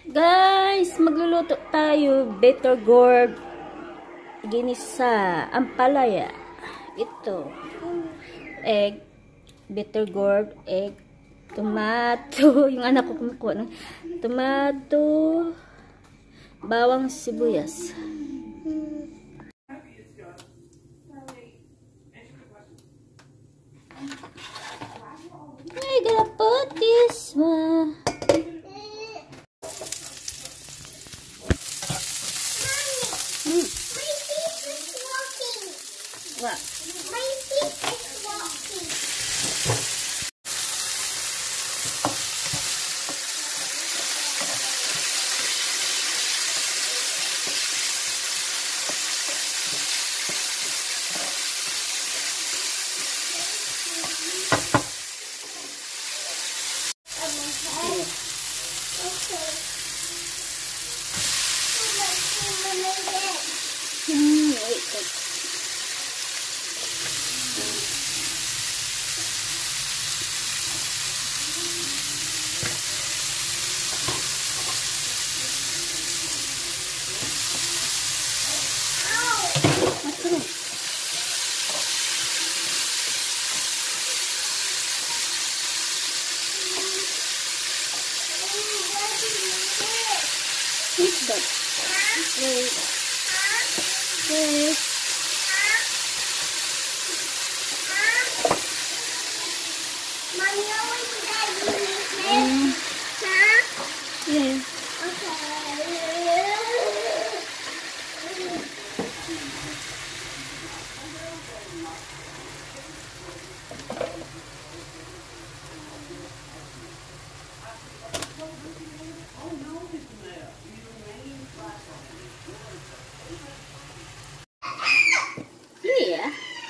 Guys, magluluto tayo bitter gourd ginisa, ampalaya. Ito, egg, bitter gourd, egg, tomato, yung anak ko kumukuha ng tomato, bawang sibuyas. I gotta put this one. What? My feet is walking. Wait. What's that? Wait. Wait. Mommy always said you need this. Huh? Yeah. Yeah.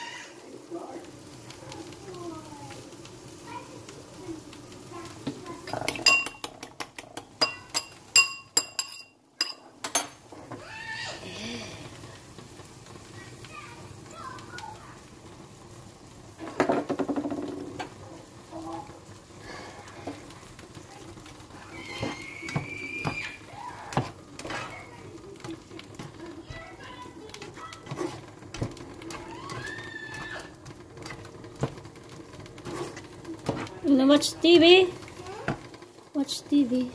You wanna watch TV? Watch TV.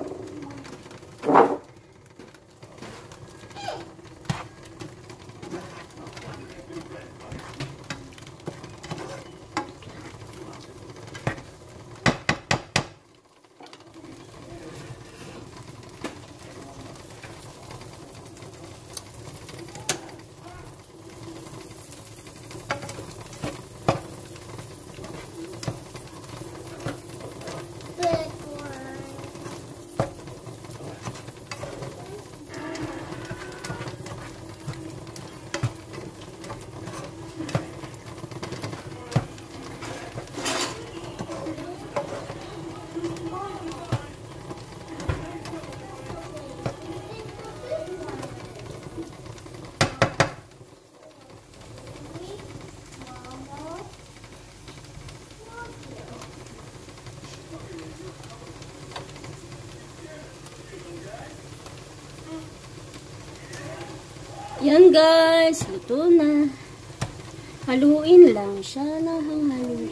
Yan guys, luto na. Haluin lang siya na haluin.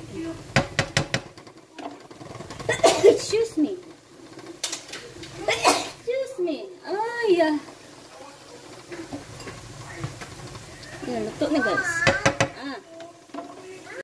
Excuse me. Excuse me. Ay, yan, luto na guys.